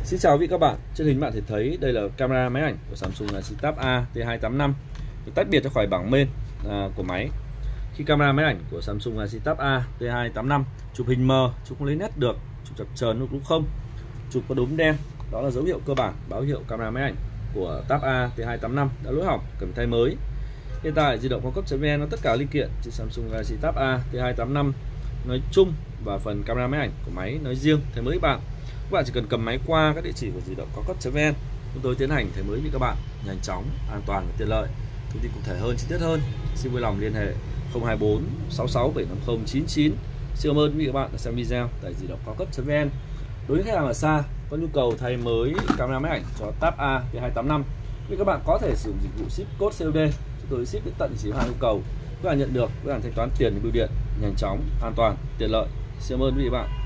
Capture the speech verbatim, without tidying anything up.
Xin chào quý vị các bạn. Trên hình bạn thể thấy đây là camera máy ảnh của Samsung Galaxy Tab A T hai tám năm được tách biệt ra khỏi bảng main à, của máy. Khi camera máy ảnh của Samsung Galaxy Tab A T hai tám năm chụp hình mờ, chụp không lấy nét được, chụp chập chờn hoặc lúc không, chụp có đốm đen, đó là dấu hiệu cơ bản báo hiệu camera máy ảnh của Tab A T hai tám năm đã lỗi hỏng, cần thay mới. Hiện tại di động cao cấp.vn có tất cả linh kiện trên Samsung Galaxy Tab A T hai tám năm nói chung và phần camera máy ảnh của máy nói riêng thay mới các bạn. Các bạn chỉ cần cầm máy qua các địa chỉ của di động cao cấp.vn, chúng tôi tiến hành thay mới với các bạn nhanh chóng, an toàn và tiện lợi. Thông tin cụ thể hơn, chi tiết hơn, xin vui lòng liên hệ không hai bốn sáu sáu bảy năm không chín chín. Xin cảm ơn quý vị các bạn đã xem video tại di động cao cấp.vn. Đối với khách hàng ở xa có nhu cầu thay mới camera máy ảnh cho Tab A T hai tám năm, thì các bạn có thể sử dụng dịch vụ ship code xê ô đê, chúng tôi ship đến tận chỉ hàng yêu cầu. Các bạn nhận được, các bạn thanh toán tiền bưu điện nhanh chóng, an toàn, tiện lợi. Xin cảm ơn quý vị các bạn.